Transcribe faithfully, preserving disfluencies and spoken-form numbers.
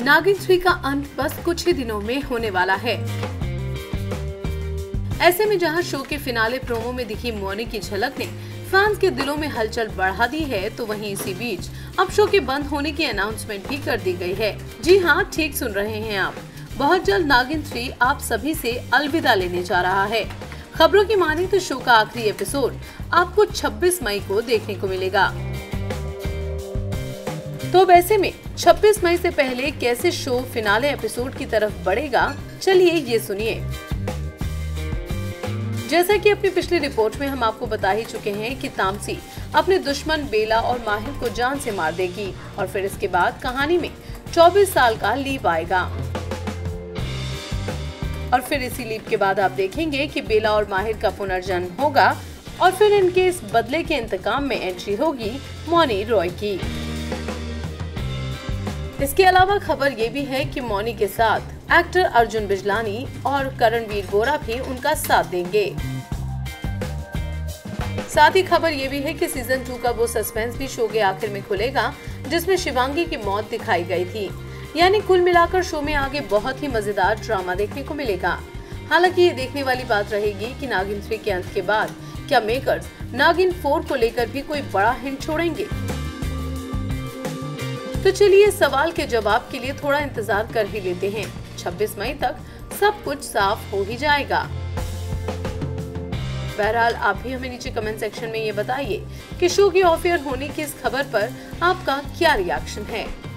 नागिन थ्री का अंत बस कुछ ही दिनों में होने वाला है। ऐसे में जहां शो के फिनाले प्रोमो में दिखी मौनी की झलक ने फैंस के दिलों में हलचल बढ़ा दी है, तो वहीं इसी बीच अब शो के बंद होने की अनाउंसमेंट भी कर दी गई है। जी हां, ठीक सुन रहे हैं आप, बहुत जल्द नागिन थ्री आप सभी से अलविदा लेने जा रहा है। खबरों की माने तो शो का आखिरी एपिसोड आपको छब्बीस मई को देखने को मिलेगा। तो वैसे में छब्बीस मई से पहले कैसे शो फिनाले एपिसोड की तरफ बढ़ेगा, चलिए ये सुनिए। जैसा कि अपनी पिछली रिपोर्ट में हम आपको बता ही चुके हैं कि तामसी अपने दुश्मन बेला और माहिर को जान से मार देगी और फिर इसके बाद कहानी में चौबीस साल का लीप आएगा और फिर इसी लीप के बाद आप देखेंगे कि बेला और माहिर का पुनर्जन्म होगा और फिर इनके इस बदले के इंतकाम में एंट्री होगी मौनी रॉय की। इसके अलावा खबर ये भी है कि मौनी के साथ एक्टर अर्जुन बिजलानी और करणवीर बोरा भी उनका साथ देंगे। साथ ही खबर ये भी है कि सीजन टू का वो सस्पेंस भी शो के आखिर में खुलेगा जिसमें शिवांगी की मौत दिखाई गई थी। यानी कुल मिलाकर शो में आगे बहुत ही मजेदार ड्रामा देखने को मिलेगा। हालांकि ये देखने वाली बात रहेगी कि नागिन थ्री के अंत के बाद क्या मेकर्स नागिन फोर को लेकर भी कोई बड़ा हिंट छोड़ेंगे। तो चलिए सवाल के जवाब के लिए थोड़ा इंतजार कर ही लेते हैं। छब्बीस मई तक सब कुछ साफ हो ही जाएगा। बहरहाल आप भी हमें नीचे कमेंट सेक्शन में ये बताइए कि शो की ऑफ एयर होने की इस खबर पर आपका क्या रिएक्शन है।